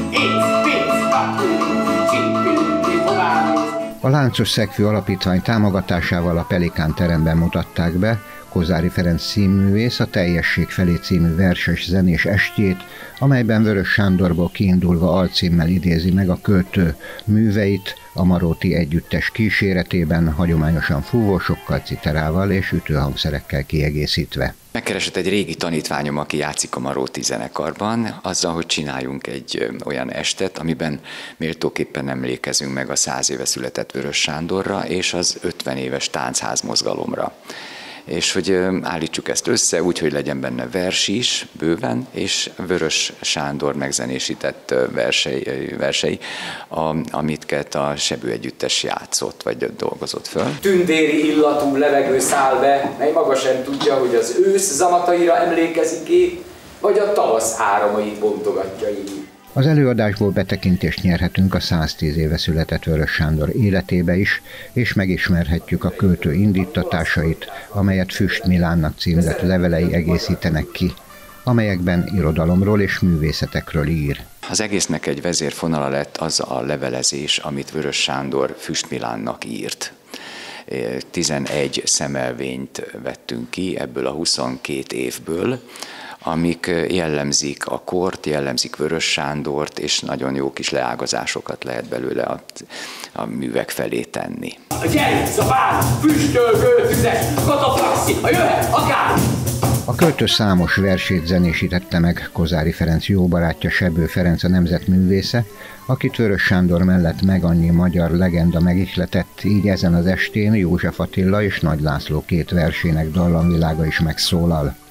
A Láncos Szegfű Alapítvány támogatásával a Pelikán teremben mutatták be Kozári Ferenc színművész a Teljesség felé című verses zenés estjét, amelyben Vörös Sándorból kiindulva alcímmel idézi meg a költő műveit a Maróti együttes kíséretében, hagyományosan fúvósokkal, citerával és ütőhangszerekkel kiegészítve. Megkeresett egy régi tanítványom, aki játszik a Maróti zenekarban, azzal, hogy csináljunk egy olyan estet, amiben méltóképpen emlékezünk meg a 100 éve született Vörös Sándorra és az 50 éves táncházmozgalomra. És hogy állítsuk ezt össze, úgy, hogy legyen benne vers is, bőven, és Vörös Sándor megzenésített versei, amiket a Sebő Együttes játszott, vagy dolgozott föl. Tündéri illatú levegő száll be, mely maga sem tudja, hogy az ősz zamataira emlékezik-e, vagy a tavasz áramait bontogatja így. Az előadásból betekintést nyerhetünk a 110 éve született Vörös Sándor életébe is, és megismerhetjük a költő indíttatásait, amelyet Füst Milánnak címzett levelei egészítenek ki, amelyekben irodalomról és művészetekről ír. Az egésznek egy vezérfonala lett az a levelezés, amit Vörös Sándor Füst Milánnak írt. 11 szemelvényt vettünk ki ebből a 22 évből, amik jellemzik a kort, jellemzik Vörös Sándort, és nagyon jó kis leágazásokat lehet belőle a művek felé tenni. A gyerünk, a bár, füstölgő tüzes, kataflaxi, a jöhet, akár! A költő számos versét zenésítette meg Kozári Ferenc jó barátja, Sebő Ferenc, a nemzetművésze, akit Vörös Sándor mellett meg annyi magyar legenda megihletett, így ezen az estén József Attila és Nagy László két versének dallamvilága is megszólal.